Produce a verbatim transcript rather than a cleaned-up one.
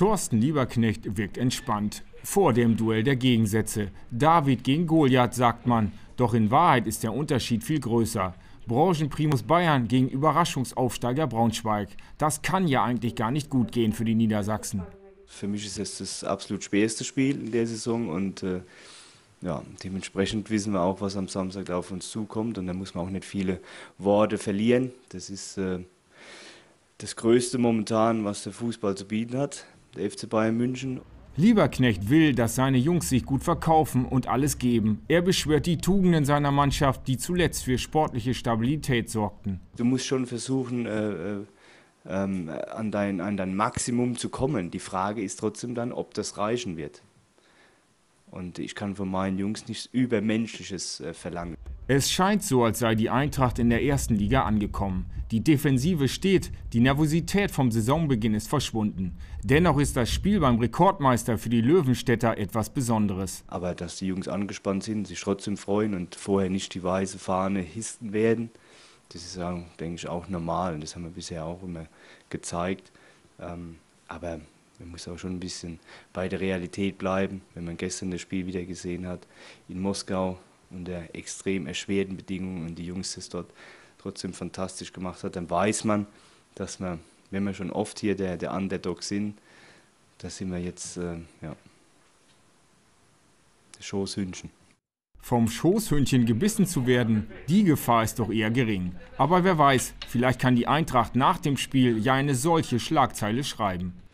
Thorsten Lieberknecht wirkt entspannt. Vor dem Duell der Gegensätze. David gegen Goliath, sagt man. Doch in Wahrheit ist der Unterschied viel größer. Branchenprimus Bayern gegen Überraschungsaufsteiger Braunschweig. Das kann ja eigentlich gar nicht gut gehen für die Niedersachsen. Für mich ist es das absolut schwerste Spiel in der Saison und äh, ja, dementsprechend wissen wir auch, was am Samstag auf uns zukommt, und da muss man auch nicht viele Worte verlieren. Das ist äh, das Größte momentan, was der Fußball zu bieten hat, der F C Bayern München. Lieberknecht will, dass seine Jungs sich gut verkaufen und alles geben. Er beschwört die Tugenden seiner Mannschaft, die zuletzt für sportliche Stabilität sorgten. Du musst schon versuchen, äh, ähm, an, dein, an dein Maximum zu kommen. Die Frage ist trotzdem dann, ob das reichen wird. Und ich kann von meinen Jungs nichts Übermenschliches äh, verlangen. Es scheint so, als sei die Eintracht in der ersten Liga angekommen. Die Defensive steht, die Nervosität vom Saisonbeginn ist verschwunden. Dennoch ist das Spiel beim Rekordmeister für die Löwenstädter etwas Besonderes. Aber dass die Jungs angespannt sind, sich trotzdem freuen und vorher nicht die weiße Fahne hissen werden, das ist, denke ich, auch normal. Und das haben wir bisher auch immer gezeigt. Ähm, aber man muss auch schon ein bisschen bei der Realität bleiben. Wenn man gestern das Spiel wieder gesehen hat in Moskau unter extrem erschwerten Bedingungen und die Jungs das dort trotzdem fantastisch gemacht hat, dann weiß man, dass wir, wenn wir schon oft hier der, der Underdog sind, da sind wir jetzt äh, ja, das Schoßhündchen. Vom Schoßhündchen gebissen zu werden, die Gefahr ist doch eher gering. Aber wer weiß, vielleicht kann die Eintracht nach dem Spiel ja eine solche Schlagzeile schreiben.